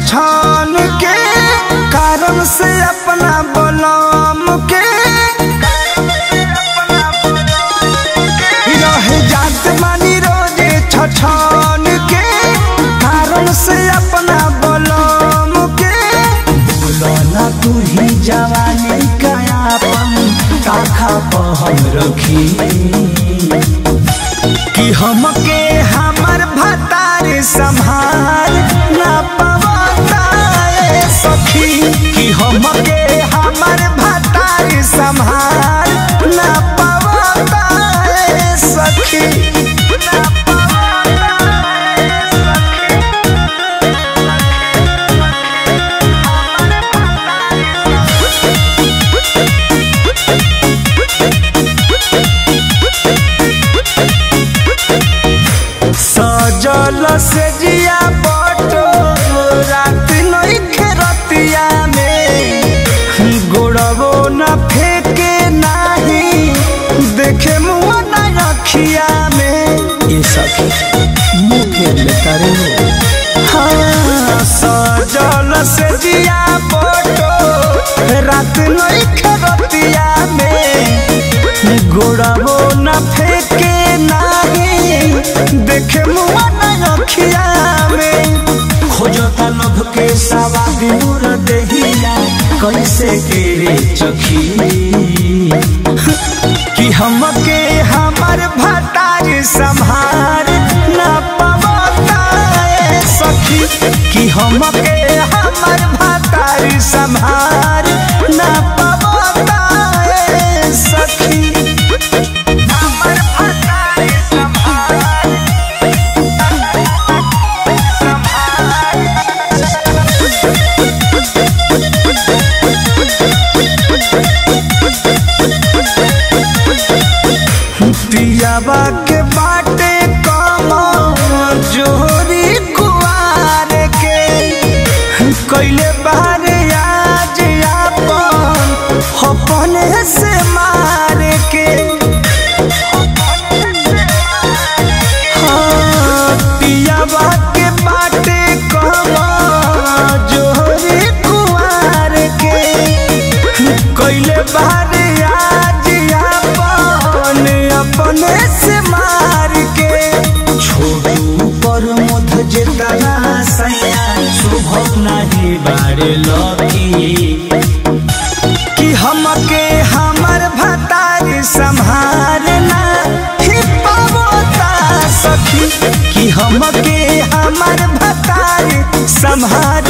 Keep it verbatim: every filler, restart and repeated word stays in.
छछन के कारण से अपना बलम के रह जात मानी रोजे छछन के कारण से अपना बलम के बोलना तू ही जवानी कायापन काखा पहम रखी कि हमके हमर भतार संभाल ना पवता सखी कि हमके हमर भतार संभाल ना पवता सखी ना सजल से जिया बटो रात नहीं खेरतिया में गोड़बो न फेंके नाही देखे मुँह न रखिया में ये सखी मुँह फेर लेता रे। हाँ सजल से जिया बटो रात नहीं खेरतिया में गोड़बो न फेंके नाही देखे मुआ नखिया में खोजता लभ के सवादी दूर देहिया कैसे के चखी कि हमके हमर भतार संभार ना पवता सखी कि हमके हमर भतार संभार ना पवता सखी हमर भतार संभार पियाबा के बाटे कम जोरी कुआर के कैले बारे आज आपन अपने से मार के हाँ पियाबा के बाटे कम जोरी कुआर के कैले बारे आज आपन अपने से मार के छोड़ू पर मुध जितना सैया शुभ नहीं बारे लकी कि हमके हमर भतार संभारना ही पवता सखी कि हमके हमर भतार संभार